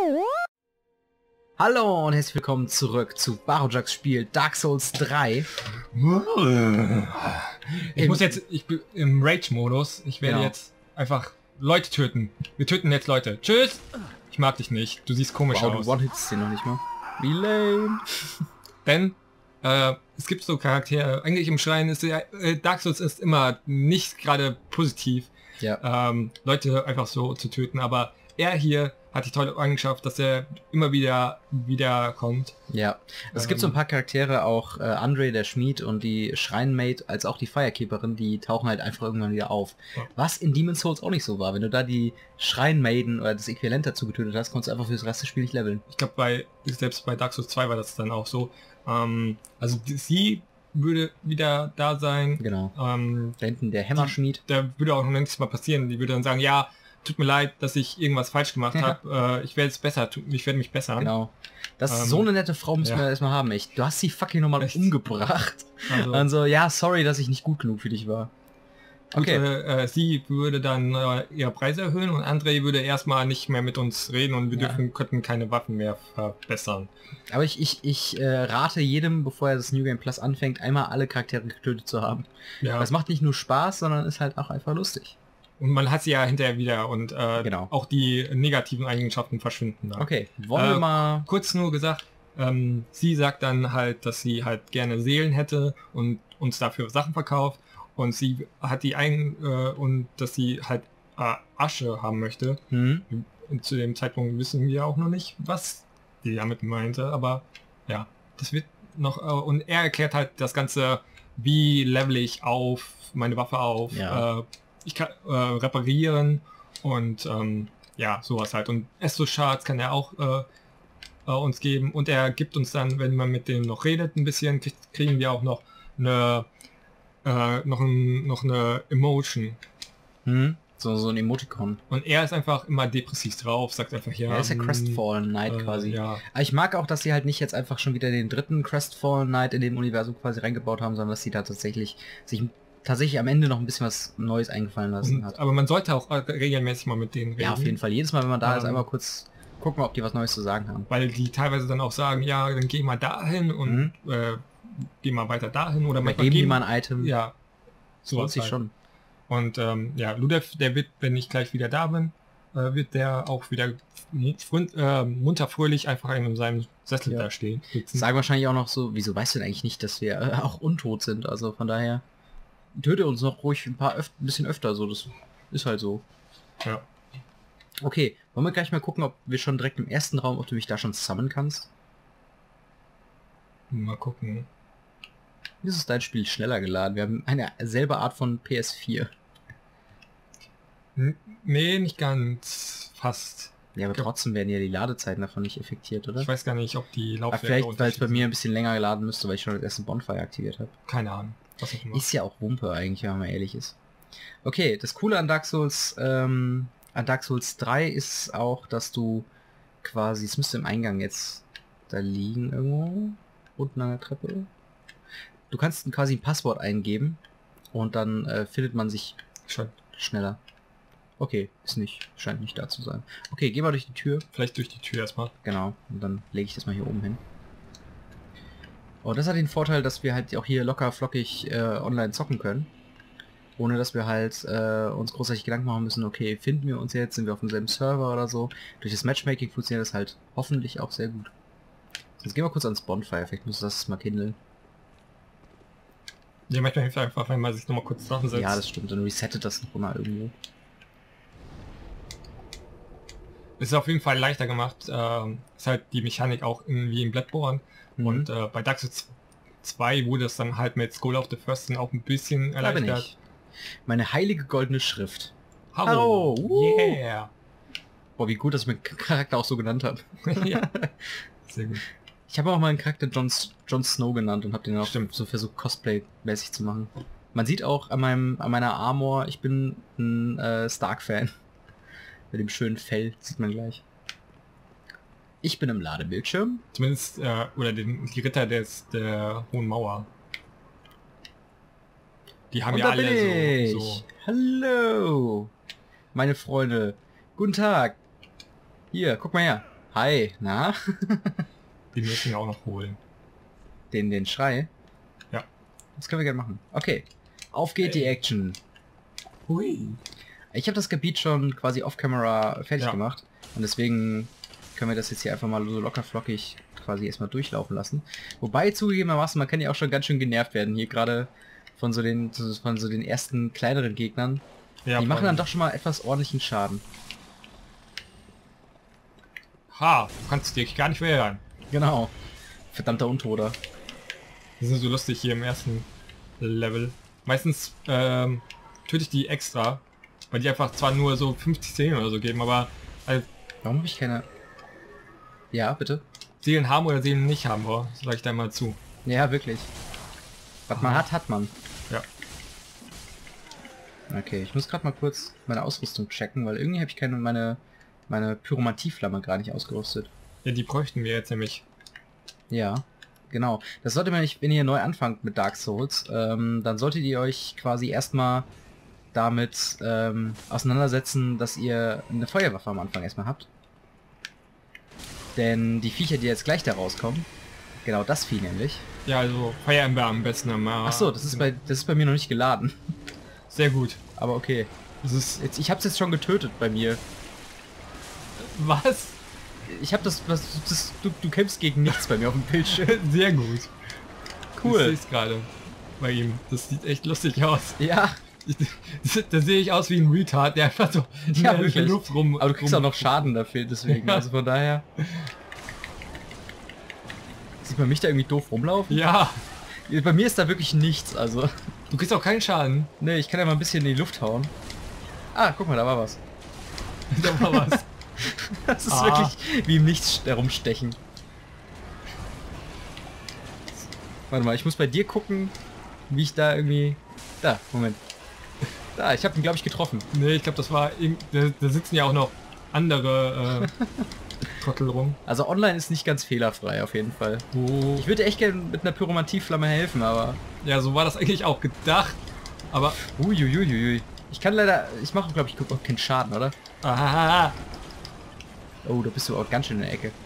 Hallo und herzlich willkommen zurück zu Barojax Spiel Dark Souls 3. Ich bin im Rage-Modus. Ich werde jetzt einfach Leute töten. Wir töten jetzt Leute. Tschüss! Ich mag dich nicht. Du siehst komisch Wow, aus. du one-hitst den noch nicht mal. Wie lame. Denn es gibt so Charaktere. Eigentlich im Schrein ist Dark Souls ist immer nicht gerade positiv, Leute einfach so zu töten. Aber er hier hat die tolle Eigenschaft, dass er immer wieder kommt. Ja, es gibt so ein paar Charaktere, auch Andre, der Schmied und die Shrine-Maid, als auch die Firekeeperin, die tauchen halt einfach irgendwann wieder auf. Ja. Was in Demon's Souls auch nicht so war. Wenn du da die Shrine-Maiden oder das Äquivalent dazu getötet hast, konntest du einfach fürs Rest des Spiels nicht leveln. Ich glaube, selbst bei Dark Souls 2 war das dann auch so. Also sie würde wieder da sein. Genau. Da hinten der Hämmerschmied. Da würde auch noch nichts mal passieren. Die würde dann sagen, ja, tut mir leid, dass ich irgendwas falsch gemacht habe. Ich werde es besser tun. Ich werde mich bessern. Genau. Das ist so eine nette Frau, müssen wir erstmal haben, echt. Du hast sie fucking nochmal umgebracht. Also, ja, sorry, dass ich nicht gut genug für dich war. Okay. Sie würde dann ihre Preise erhöhen und André würde erstmal nicht mehr mit uns reden und wir könnten keine Waffen mehr verbessern. Aber ich rate jedem, bevor er das New Game Plus anfängt, einmal alle Charaktere getötet zu haben. Ja. Das macht nicht nur Spaß, sondern ist halt auch einfach lustig. Und man hat sie ja hinterher wieder und auch die negativen Eigenschaften verschwinden. Da. Okay, wollen wir mal... Kurz nur gesagt, sie sagt dann halt, dass sie halt gerne Seelen hätte und uns dafür Sachen verkauft. Und sie hat und dass sie halt Asche haben möchte. Und zu dem Zeitpunkt wissen wir auch noch nicht, was die damit meinte. Aber ja, das wird noch... und er erklärt halt das Ganze, wie level ich auf, meine Waffe auf. Ja. Ich kann reparieren und ja, sowas halt. Und Esto-Shards kann er auch uns geben. Und er gibt uns dann, wenn man mit dem noch redet, ein bisschen, kriegen wir auch noch eine Emotion. So ein Emoticon. Und er ist einfach immer depressiv drauf, sagt einfach, ja... Er ist der Crestfallen Knight quasi. Ja. Aber ich mag auch, dass sie halt nicht jetzt einfach schon wieder den dritten Crestfallen Knight in dem Universum quasi reingebaut haben, sondern dass sie da tatsächlich am Ende noch ein bisschen was Neues eingefallen lassen hat. Aber man sollte auch regelmäßig mal mit denen reden. Ja, auf jeden Fall. Jedes Mal, wenn man da ist, einmal kurz gucken, ob die was Neues zu sagen haben. Weil die teilweise dann auch sagen, ja, dann geh mal dahin und geh mal weiter dahin. Oder geben die mal ein Item. Ja, sowas sich schon. Und ja, Ludev, der wird, wenn ich gleich wieder da bin, wird der auch wieder munter fröhlich einfach in seinem Sessel da stehen. Sagen wahrscheinlich auch noch so, wieso weißt du denn eigentlich nicht, dass wir auch untot sind? Also von daher... Töte uns noch ruhig ein bisschen öfter, so, das ist halt so. Ja. Okay, wollen wir gleich mal gucken, ob wir schon direkt im ersten Raum, ob du mich da schon summonen kannst? Mal gucken. Wie ist dein Spiel schneller geladen? Wir haben eine selbe Art von PS4. Nee, nicht ganz. Fast. Ja, aber trotzdem werden ja die Ladezeiten davon nicht effektiert, oder? Ich weiß gar nicht, ob die Laufwerke... Vielleicht, weil es bei mir ein bisschen länger geladen müsste, weil ich schon das erste Bonfire aktiviert habe. Keine Ahnung. Ist ja auch Wumpe eigentlich, wenn man ehrlich ist. Okay, das Coole an Dark Souls 3 ist auch, dass du quasi, es müsste im Eingang jetzt da liegen irgendwo, unten an der Treppe. Du kannst quasi ein Passwort eingeben und dann findet man sich schon schneller. Okay, scheint nicht da zu sein. Okay, geh mal durch die Tür. Vielleicht durch die Tür erstmal. Genau, und dann lege ich das mal hier oben hin. Oh, das hat den Vorteil, dass wir halt auch hier locker flockig online zocken können. Ohne dass wir halt uns großartig Gedanken machen müssen, okay, finden wir uns jetzt, sind wir auf demselben Server oder so. Durch das Matchmaking funktioniert das halt hoffentlich auch sehr gut. Jetzt gehen wir kurz ans Bonfire, vielleicht muss das mal kindeln. Ja, manchmal hilft einfach, wenn man sich nochmal kurz zusammensetzt. Ja, das stimmt, dann resettet das noch mal irgendwo. Ist auf jeden Fall leichter gemacht. Ist halt die Mechanik auch wie im Bloodborne. Und bei Dark Souls 2 wurde es dann halt mit Skull of the First auch ein bisschen erleichtert. Da bin ich. Meine heilige goldene Schrift. Hallo! Yeah! Boah, wie gut, dass ich meinen Charakter auch so genannt habe. Ja, sehr gut. Ich habe auch mal einen Charakter Jon Snow genannt und habe den auch so versucht, Cosplay-mäßig zu machen. Man sieht auch an meiner Armor, ich bin ein Stark-Fan. Mit dem schönen Fell, sieht man gleich. Ich bin im Ladebildschirm. Zumindest, oder die Ritter der Hohen Mauer. Die haben ja alle so... Hallo! Meine Freunde. Guten Tag. Hier, guck mal her. Hi, na? Die müssen wir auch noch holen. Den Schrei? Ja. Das können wir gerne machen. Okay. Auf geht die Action. Hui. Ich habe das Gebiet schon quasi off-camera fertig Ja. gemacht. Und deswegen können wir das jetzt hier einfach mal so locker flockig quasi erstmal durchlaufen lassen. Wobei zugegebenermaßen, man kann ja auch schon ganz schön genervt werden. Hier gerade von so den ersten kleineren Gegnern. Ja, Die machen dann doch schon mal etwas ordentlichen Schaden. Ha, du kannst dich gar nicht wehren. Genau. Verdammter Untoter. Die sind so lustig hier im ersten Level. Meistens töte ich die extra, weil die einfach zwar nur so 50 Seelen oder so geben, aber halt Warum habe ich keine... Ja, bitte? Seelen haben oder Seelen nicht haben, oh, sag ich da mal zu. Ja, wirklich. Was man hat, hat man. Ja. Okay, ich muss gerade mal kurz meine Ausrüstung checken, weil irgendwie habe ich meine Pyromantieflamme gar nicht ausgerüstet. Ja, die bräuchten wir jetzt nämlich. Ja, genau. Das sollte man nicht, wenn ihr neu anfangt mit Dark Souls, dann solltet ihr euch quasi erstmal damit auseinandersetzen, dass ihr eine Feuerwaffe am Anfang erstmal habt. Denn die Viecher, die jetzt gleich da rauskommen, genau das Vieh nämlich. Ja, also Fire Ember am besten. Ach so, das ist bei mir noch nicht geladen. Sehr gut. Aber okay. Das ist... Ich hab's jetzt schon getötet bei mir. Was? Ich hab du kämpfst gegen nichts bei mir auf dem Bildschirm. Sehr gut. Cool. Ich sehe es gerade bei ihm. Das sieht echt lustig aus. Ja. Da sehe ich aus wie ein Retard, der einfach so Ja, in der wirklich. Luft rum... Aber du kriegst auch noch Schaden dafür, deswegen. Ja. Also von daher... Sieht man mich da irgendwie doof rumlaufen? Ja, Bei mir ist da wirklich nichts, also... du kriegst auch keinen Schaden. Ne, ich kann ja mal ein bisschen in die Luft hauen. Ah, guck mal, da war was. Da war was. Das ist Ah. wirklich wie im Nichts herumstechen. Warte mal, ich muss bei dir gucken, wie ich da irgendwie... Da, Moment. Da, ich habe ihn, glaube ich, getroffen. Nee, ich glaube, das war... Da sitzen ja auch noch andere Trottel rum. Also online ist nicht ganz fehlerfrei, auf jeden Fall. Oh. Ich würde echt gerne mit einer Pyromantieflamme helfen, aber... Ja, so war das eigentlich auch gedacht. Aber... Uiuiuiui. Ich kann leider... Ich mache, glaube ich, auch keinen Schaden, oder? Ah, Oh, da bist du auch ganz schön in der Ecke.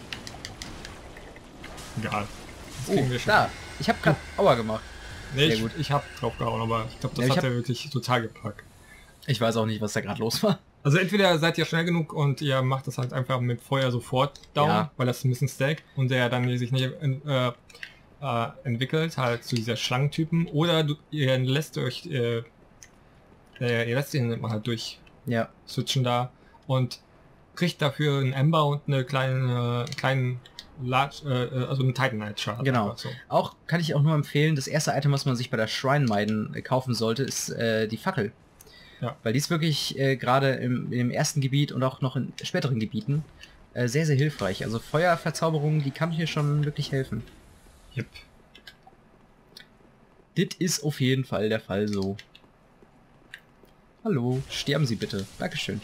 egal. Das Oh, kriegen wir schon. da. Ich habe gerade Aua gemacht. Nee, Sehr ich, gut. ich hab drauf gehauen, aber ich glaube, das Ja, ich hat hab- er wirklich total gepackt. Ich weiß auch nicht, was da gerade los war. Also entweder seid ihr schnell genug und ihr macht das halt einfach mit Feuer sofort down, Ja. weil das ein bisschen stack und der dann sich nicht entwickelt, halt zu dieser Schlangentypen, oder ihr lässt euch, ihr lässt ihn halt durch Ja. switchen da und kriegt dafür einen Ember und eine kleinen Large, also einen Titanite Shard. Genau. einfach so. Auch kann ich auch nur empfehlen, das erste Item, was man sich bei der Shrine Maiden kaufen sollte, ist die Fackel. Ja. Weil die ist wirklich gerade im ersten Gebiet und auch noch in späteren Gebieten sehr, sehr hilfreich. Also Feuerverzauberung, die kann hier schon wirklich helfen. Yep. Dit ist auf jeden Fall der Fall so. Hallo, sterben Sie bitte. Dankeschön.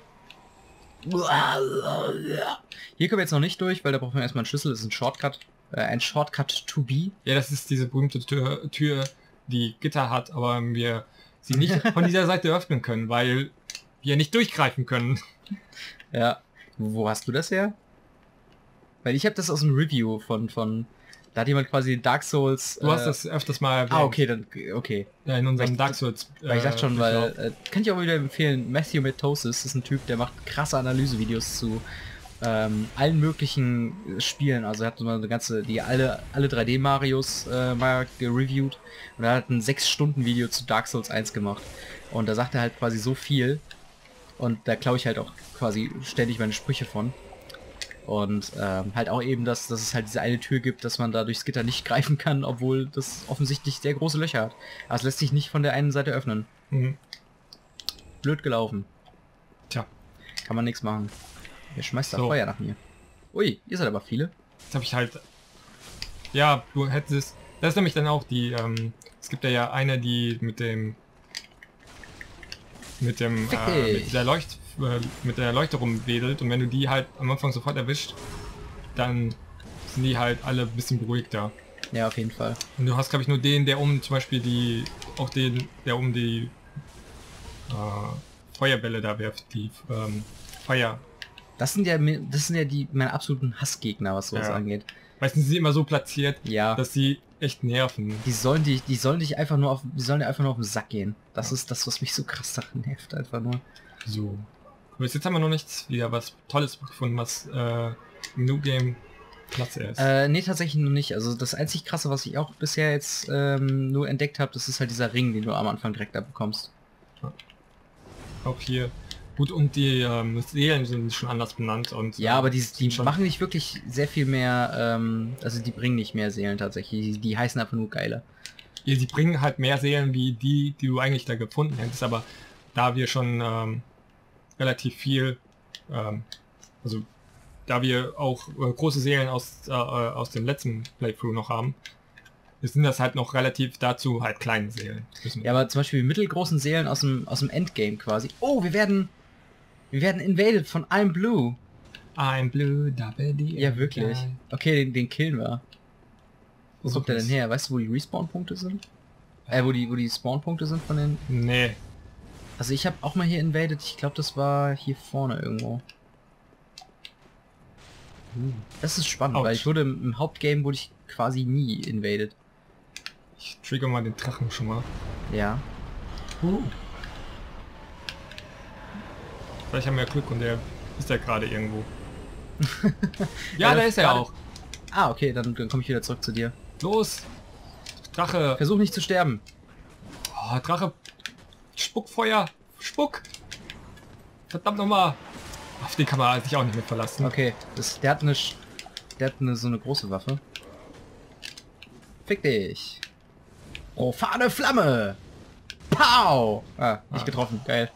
Hier kommen wir jetzt noch nicht durch, weil da brauchen wir erstmal einen Schlüssel. Das ist ein Shortcut. Ein Shortcut to be. Ja, das ist diese berühmte Tür, die Gitter hat, aber wir sie nicht von dieser Seite öffnen können, weil wir nicht durchgreifen können. Ja. Wo hast du das her? Weil ich habe das aus einem Review von da hat jemand quasi Dark Souls... Du hast das öfters mal erwähnt. okay, dann... Okay. Ja, in unserem Weil ich- Dark Souls. Weil ich dachte schon, Durchlauf. weil... kann ich auch wieder empfehlen, Matthew Metosis ist ein Typ, der macht krasse Analysevideos zu allen möglichen Spielen. Also er hat mal eine ganze... alle 3D-Marios mal gereviewt. Und er hat ein 6-Stunden-Video zu Dark Souls 1 gemacht. Und da sagt er halt quasi so viel. Und da klaue ich halt auch quasi ständig meine Sprüche von. Und halt auch eben, dass es halt diese eine Tür gibt, dass man da durchs Gitter nicht greifen kann, obwohl das offensichtlich sehr große Löcher hat. Aber es lässt sich nicht von der einen Seite öffnen. Mhm. Blöd gelaufen. Tja, Kann man nichts machen. Wer schmeißt da So. Feuer nach mir? Ui, ihr seid aber viele. jetzt habe ich halt... Ja, du hättest... Das ist nämlich dann auch die... es gibt ja eine, die mit Fick dich. mit der Leuchte rumwedelt, und wenn du die halt am Anfang sofort erwischt, dann sind die halt alle ein bisschen beruhigter. Ja, auf jeden Fall. Und du hast, glaube ich, nur den, der zum Beispiel die Feuerbälle da wirft, die Das sind ja die meine absoluten Hassgegner, was sowas angeht. Meistens sind sie immer so platziert, Ja. dass sie echt nerven. Die sollen dir einfach nur auf den Sack gehen. Das ist das, was mich so krass daran nervt, einfach nur. So. Aber jetzt haben wir noch nichts wieder was Tolles gefunden, was im New Game klasse ist. Nee, tatsächlich noch nicht. Also das einzig krasse, was ich auch bisher jetzt nur entdeckt habe, das ist halt dieser Ring, den du am Anfang direkt abbekommst. Auch hier. Gut, und die Seelen sind schon anders benannt. Und ja, aber die schon machen nicht wirklich sehr viel mehr, also die bringen nicht mehr Seelen tatsächlich. Die heißen einfach nur geiler. Ja, sie bringen halt mehr Seelen wie die du eigentlich da gefunden hättest, aber da wir schon relativ viel, also da wir auch große Seelen aus dem letzten Playthrough noch haben, sind das halt noch relativ dazu halt kleine Seelen. Ja, aber zum Beispiel die mittelgroßen Seelen aus dem Endgame quasi. Oh, wir werden invaded von I'm Blue. I'm Blue, double D. Ja, wirklich. Okay, den killen wir. Wo kommt der denn her? Weißt du, wo die Respawn-Punkte sind? Wo die Spawn-Punkte sind von den... Nee. Also ich habe auch mal hier invaded. Ich glaube, das war hier vorne irgendwo. Das ist spannend, weil ich wurde im Hauptgame wurde ich quasi nie invaded. Ich trigger mal den Drachen schon mal. Ja. Vielleicht haben wir Glück und der ist ja gerade irgendwo. Ja, da ist er auch. Ah, okay, dann komme ich wieder zurück zu dir. Los! Drache! Versuch nicht zu sterben. Oh, Drache! Spuckfeuer! Spuck! Verdammt nochmal! Auf den kann man sich auch nicht mehr verlassen. Okay, der hat so eine große Waffe. Fick dich! Profane Flamme! Pow! Ah, nicht getroffen. Geil.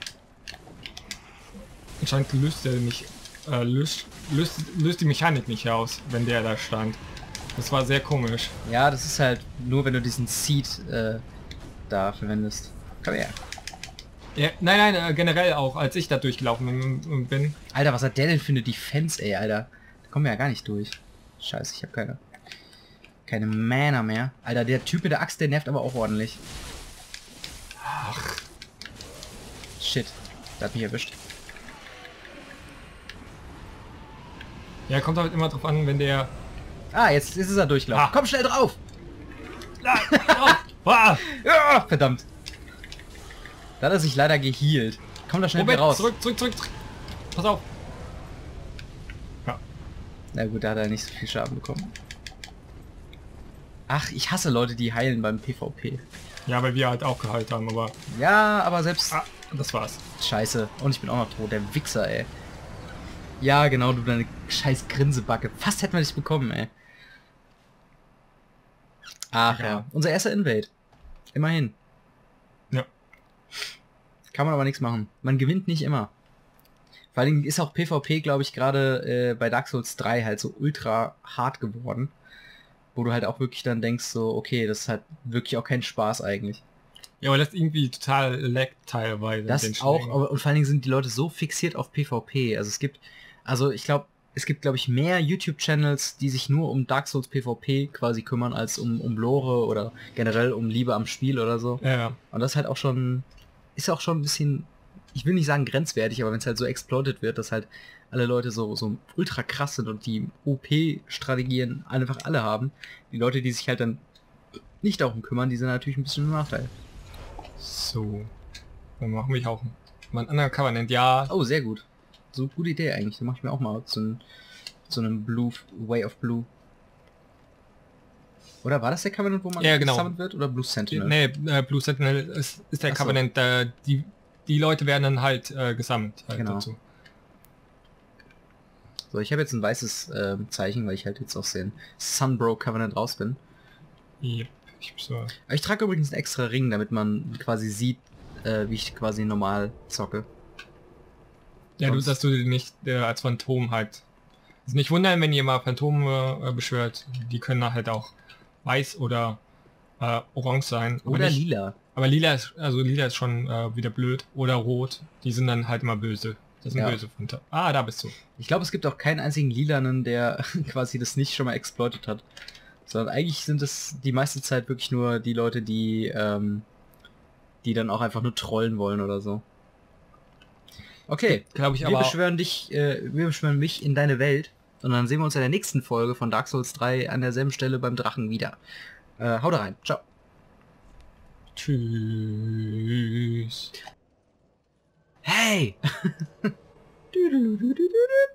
Anscheinend löst der nicht, löst die Mechanik nicht aus, wenn der da stand. Das war sehr komisch. Ja, das ist halt nur, wenn du diesen Seed da verwendest. Komm her. Ja, nein, generell auch, als ich da durchgelaufen bin. Alter, was hat der denn für eine Defense, ey, Alter? Da kommen wir ja gar nicht durch. Scheiße, ich habe keine Mana mehr. Alter, der Typ mit der Axt, der nervt aber auch ordentlich. Ach. Shit, der hat mich erwischt. Ja, kommt halt immer drauf an, wenn der... Ah, jetzt ist er durchgelaufen. Komm schnell drauf! Ja, verdammt. Da hat er sich leider gehealt. Komm da schnell wieder raus. Zurück. Pass auf. Ja. Na gut, da hat er nicht so viel Schaden bekommen. Ach, ich hasse Leute, die heilen beim PvP. Ja, weil wir halt auch geheilt haben, aber... Ja, aber selbst... Ah, das war's. Scheiße. Und ich bin auch noch tot. Der Wichser, ey. Ja, genau, du deine scheiß Grinsebacke. Fast hätten wir dich bekommen, ey. Ach ja. Unser erster Invade. Immerhin. Ja. Kann man aber nichts machen. Man gewinnt nicht immer. Vor allem ist auch PvP, glaube ich, gerade bei Dark Souls 3 halt so ultra hart geworden. Wo du halt auch wirklich dann denkst so, okay, das ist halt wirklich auch kein Spaß eigentlich. Ja, aber das ist irgendwie total laggt teilweise. Das auch, aber, und vor allen Dingen sind die Leute so fixiert auf PvP. Also ich glaube, es gibt, glaube ich, mehr YouTube-Channels, die sich nur um Dark Souls PvP quasi kümmern, als um Lore oder generell um Liebe am Spiel oder so. Ja. Und das ist halt auch schon, ein bisschen, ich will nicht sagen grenzwertig, aber wenn es halt so exploitet wird, dass halt alle Leute so ultra krass sind und die OP-Strategien einfach alle haben, die Leute, die sich halt dann nicht darum kümmern, die sind natürlich ein bisschen im Nachteil. So. Dann machen wir auch mal einen anderen Covenant, ja. Oh, sehr gut. So gute Idee eigentlich. Dann mache ich mir auch mal so einen Way of Blue. Oder war das der Covenant, wo man gesammelt wird? Oder Blue Sentinel? Nee, Blue Sentinel ist der Covenant, die Leute werden dann halt gesammelt. Halt genau. Dazu. So, ich habe jetzt ein weißes Zeichen, weil ich halt jetzt aus den Sunbro Covenant raus bin. Yep. Ich trage übrigens einen extra Ring, damit man quasi sieht, wie ich quasi normal zocke. Ja, dass du nicht als Phantom halt... Also nicht wundern, wenn ihr mal Phantome beschwört. Die können halt auch weiß oder orange sein. Oder nicht, lila. Aber lila ist schon wieder blöd. Oder rot. Die sind dann halt immer böse. Das sind böse Phantome. Ah, da bist du. Ich glaube, es gibt auch keinen einzigen Lilanen, der quasi das nicht schon mal exploitet hat. Sondern eigentlich sind es die meiste Zeit wirklich nur die Leute, die dann auch einfach nur trollen wollen oder so. Okay, glaube ich, wir aber beschwören dich, wir beschwören mich in deine Welt. Und dann sehen wir uns in der nächsten Folge von Dark Souls 3 an derselben Stelle beim Drachen wieder. Haut rein. Ciao. tschüss. Hey!